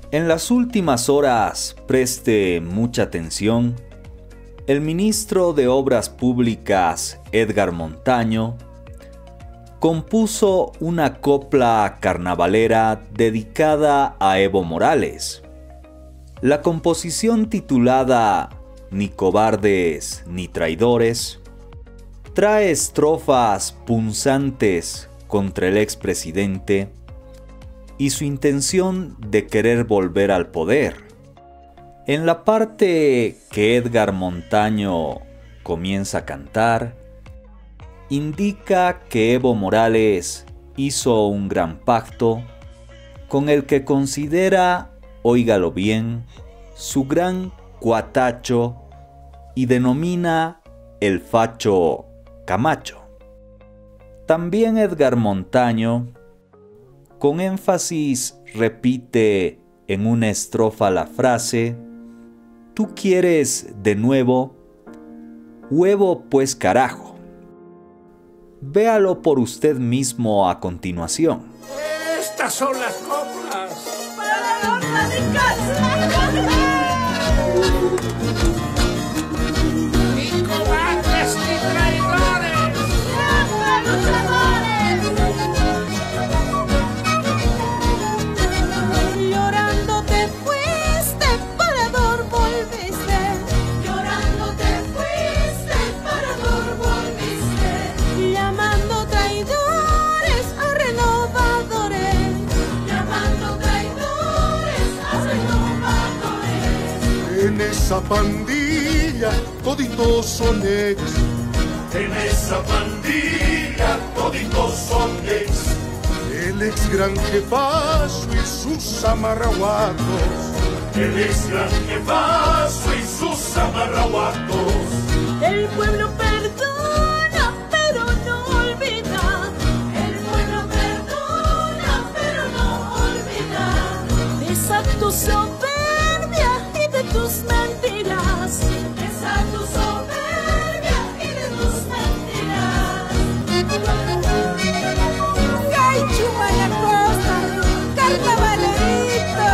En las últimas horas, preste mucha atención, el ministro de Obras Públicas, Edgar Montaño, compuso una copla carnavalera dedicada a Evo Morales. La composición titulada Ni cobardes ni traidores trae estrofas punzantes contra el expresidente y su intención de querer volver al poder. En la parte que Edgar Montaño comienza a cantar, indica que Evo Morales hizo un gran pacto con el que considera, óigalo bien, su gran cuatacho y denomina el facho Camacho. También Edgar Montaño, con énfasis, repite en una estrofa la frase: ¿tú quieres de nuevo? Huevo pues carajo. Véalo por usted mismo a continuación. Estas son las coplas para los radicales. Ni cobardes ni traidores. ¡Siempre luchadores! Llorando te fuiste, parador volviste. Llorando te fuiste, parador volviste. Llamando traidores a renovadores. Llamando traidores a renovadores. En esa pandilla toditos son ex. En esa pandilla toditos son ex. El ex gran jefazo y sus amarrahuatos. El ex gran jefazo y sus amarrahuatos. El pueblo perdona, pero no olvida. El pueblo perdona, pero no olvida. Esa tu soberbia y de tus mentiras. Esa tu soberbia y de tus mentiras. ¡Ay, Chumanacosta! ¡Carnavalito!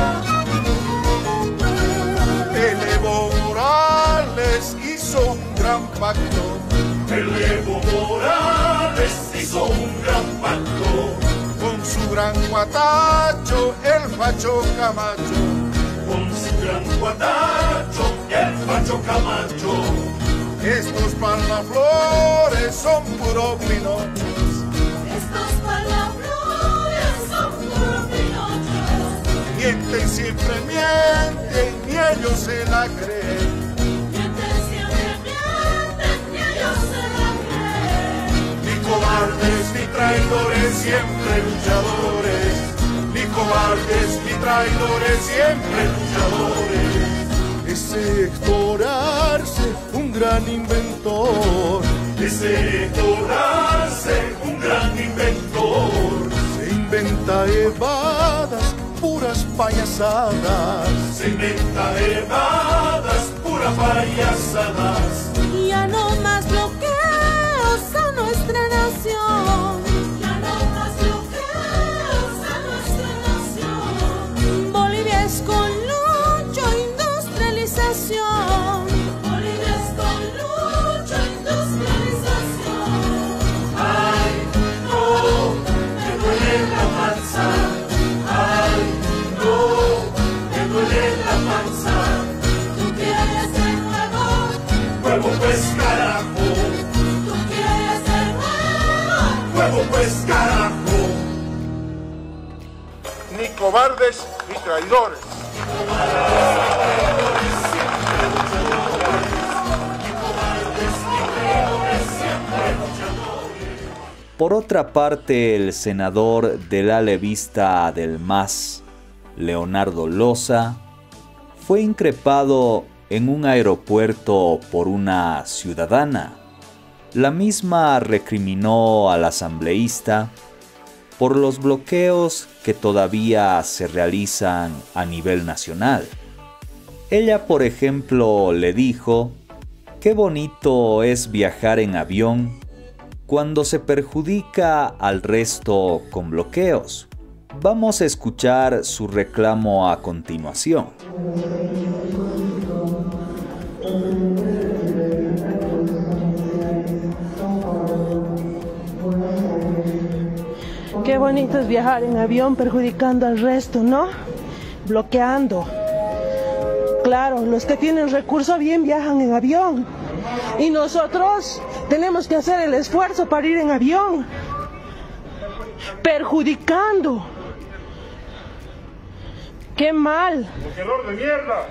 El Evo Morales hizo un gran pacto. El Evo Morales hizo un gran pacto Con su gran guatacho, el facho Camacho. con su gran guatacho, el facho Camacho. Estos palaflores son puro pinochos. Estos palabrones son puros pinochos. Mienten, siempre mienten, ni ellos se la creen. Mienten, siempre mienten, y ellos se la creen. Ni cobardes ni traidores, siempre luchadores. Ni cobardes ni traidores, siempre luchadores. Ese Héctor Arce, un gran inventor, Ese Héctor Arce, un gran inventor, se inventa evadas, puras payasadas. se inventa evadas, puras payasadas. Ya no más bloqueos a nuestra nación. Ya no más bloqueos a nuestra nación. Bolivia es con lucha, industrialización. Bolivia es con lucha, industrialización. Ay, no, me duele la panza. Ay, no, me duele la panza. Tú quieres de nuevo, Huevo pues carajo, tú quieres de nuevo. huevo pues carajo. Ni cobardes ni traidores. Por otra parte, el senador del ala vista del MAS, Leonardo Loza, fue increpado en un aeropuerto por una ciudadana. La misma recriminó al asambleísta por los bloqueos que todavía se realizan a nivel nacional. Ella, por ejemplo, le dijo: «Qué bonito es viajar en avión cuando se perjudica al resto con bloqueos. Vamos a escuchar su reclamo a continuación. Qué bonito es viajar en avión perjudicando al resto, ¿no? Bloqueando. Claro, los que tienen recursos bien viajan en avión. Y nosotros tenemos que hacer el esfuerzo para ir en avión. Perjudicando. ¡Qué mal! ¡Bloqueador de mierda!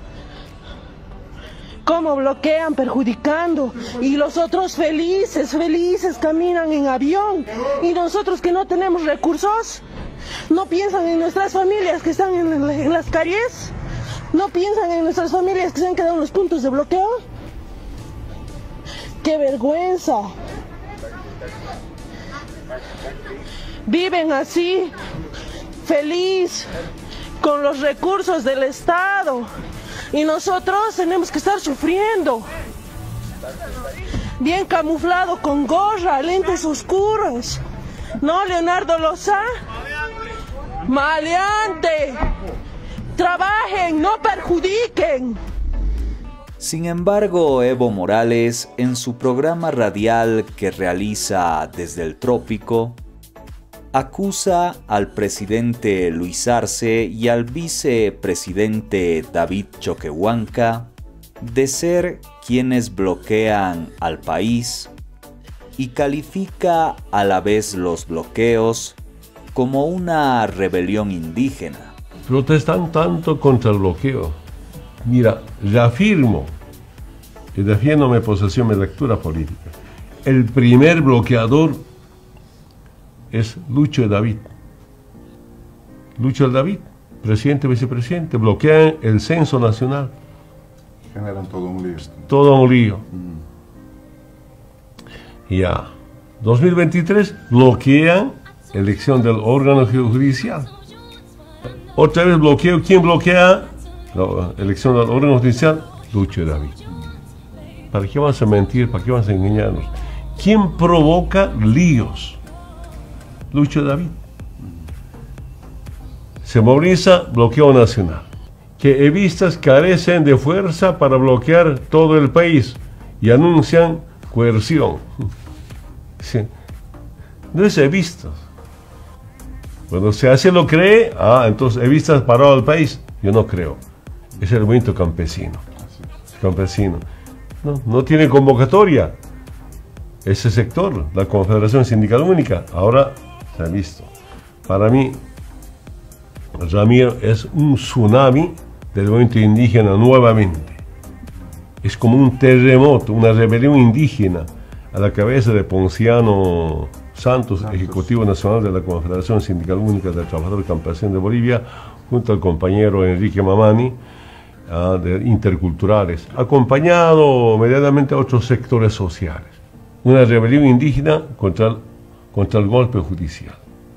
¿Cómo bloquean? Perjudicando. Y los otros felices caminan en avión. Y nosotros que no tenemos recursos, no piensan en nuestras familias que están en las calles. No piensan en nuestras familias que se han quedado en los puntos de bloqueo. ¡Qué vergüenza! Viven así, feliz, con los recursos del Estado. Y nosotros tenemos que estar sufriendo. Bien camuflado con gorra, lentes oscuros. ¿No, Leonardo Loza? ¡Maleante! ¡Trabajen, no perjudiquen! Sin embargo, Evo Morales, en su programa radial que realiza desde el trópico, acusa al presidente Luis Arce y al vicepresidente David Choquehuanca de ser quienes bloquean al país y califica a la vez los bloqueos como una rebelión indígena. Protestan tanto contra el bloqueo. Mira, reafirmo y defiendo mi posición, mi lectura política. El primer bloqueador es Lucho David. Lucho David, presidente, vicepresidente, bloquean el censo nacional. Generan todo un lío. Todo un lío. Ya. 2023 bloquean elección del órgano judicial. Otra vez bloqueo. ¿Quién bloquea la elección del órgano judicial? Lucho David. ¿Para qué vamos a mentir? ¿Para qué vamos a engañarnos? ¿Quién provoca líos? Lucho David. Se moviliza bloqueo nacional. Que evistas carecen de fuerza para bloquear todo el país y anuncian coerción. Sí. No es evistas. Bueno, si así lo cree, entonces evistas parado al país. Yo no creo. Es el movimiento campesino. Campesino. No tiene convocatoria. Ese sector, la Confederación Sindical Única, ahora se ha visto. Para mí, Ramiro es un tsunami del movimiento indígena nuevamente. Es como un terremoto, una rebelión indígena a la cabeza de Ponciano Santos, Ejecutivo Nacional de la Confederación Sindical Única del Trabajador Campesino de Bolivia, junto al compañero Enrique Mamani, de Interculturales, acompañado medianamente a otros sectores sociales. Una rebelión indígena contra el golpe judicial.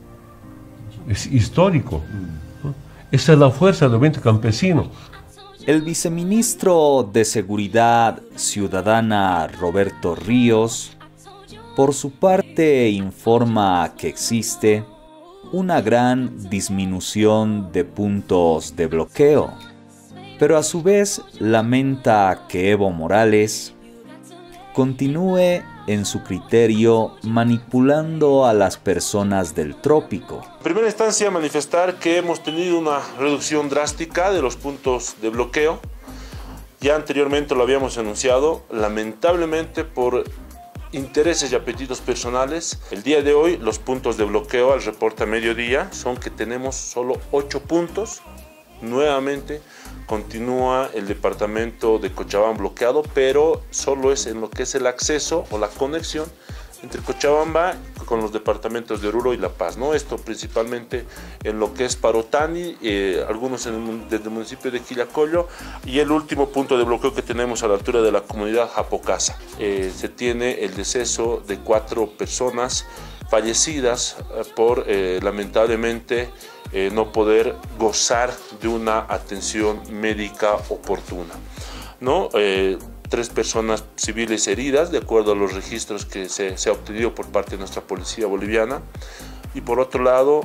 Es histórico. Esa es la fuerza del movimiento campesino. El viceministro de Seguridad Ciudadana Roberto Ríos, por su parte, informa que existe una gran disminución de puntos de bloqueo, pero a su vez lamenta que Evo Morales continúe en su criterio manipulando a las personas del trópico. En primera instancia, manifestar que hemos tenido una reducción drástica de los puntos de bloqueo. Ya anteriormente lo habíamos anunciado, lamentablemente por intereses y apetitos personales. El día de hoy los puntos de bloqueo al reporte a mediodía son que tenemos solo 8 puntos. Nuevamente continúa el departamento de Cochabamba bloqueado, pero solo es en lo que es el acceso o la conexión entre Cochabamba con los departamentos de Oruro y La Paz, ¿no? Esto principalmente en lo que es Parotani, algunos desde el municipio de Quillacollo, y el último punto de bloqueo que tenemos a la altura de la comunidad Japocasa. Se tiene el deceso de 4 personas fallecidas por lamentablemente no poder gozar de una atención médica oportuna, ¿no? 3 personas civiles heridas, de acuerdo a los registros que se ha obtenido por parte de nuestra policía boliviana. Y por otro lado,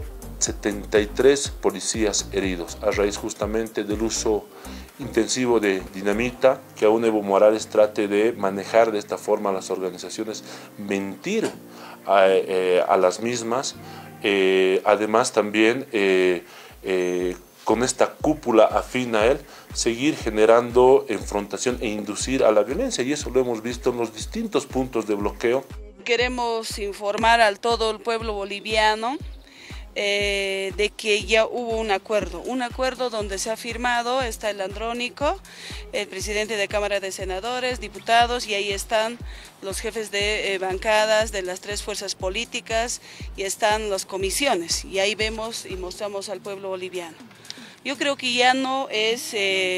73 policías heridos a raíz justamente del uso intensivo de dinamita, que aún Evo Morales trate de manejar de esta forma a las organizaciones, mentir a las mismas, además también con esta cúpula afín a él, seguir generando enfrontación e inducir a la violencia, y eso lo hemos visto en los distintos puntos de bloqueo. Queremos informar a todo el pueblo boliviano de que ya hubo un acuerdo donde se ha firmado, está el Andrónico, el presidente de Cámara de Senadores, diputados, y ahí están los jefes de bancadas de las 3 fuerzas políticas, y están las comisiones, y ahí vemos y mostramos al pueblo boliviano. Yo creo que ya no es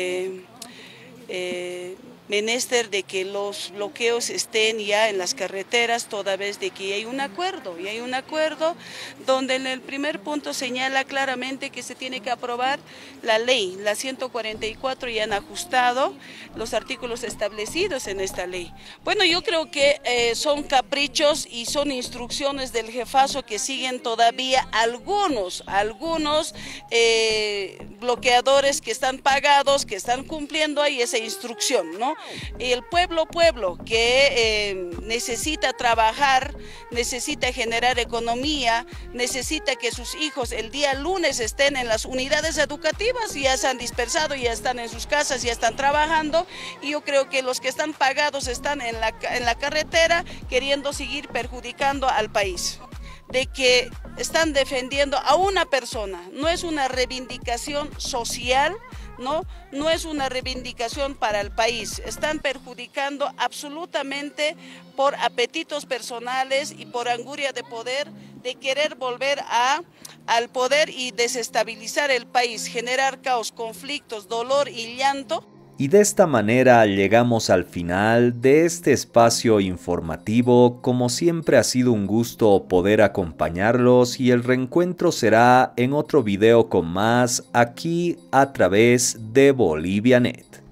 menester de que los bloqueos estén ya en las carreteras, toda vez de que hay un acuerdo, donde en el primer punto señala claramente que se tiene que aprobar la ley, la 144, y han ajustado los artículos establecidos en esta ley. Bueno, yo creo que son caprichos y son instrucciones del jefazo que siguen todavía algunos bloqueadores que están pagados, que están cumpliendo ahí esa instrucción, ¿no? El pueblo que necesita trabajar, necesita generar economía, necesita que sus hijos el día lunes estén en las unidades educativas, ya se han dispersado, ya están en sus casas, ya están trabajando, y yo creo que los que están pagados están en la carretera queriendo seguir perjudicando al país. De que están defendiendo a una persona, no es una reivindicación social, no es una reivindicación para el país, están perjudicando absolutamente por apetitos personales y por anguria de poder, de querer volver al poder y desestabilizar el país, generar caos, conflictos, dolor y llanto. Y de esta manera llegamos al final de este espacio informativo. Como siempre ha sido un gusto poder acompañarlos, y el reencuentro será en otro video con más aquí a través de BoliviaNet.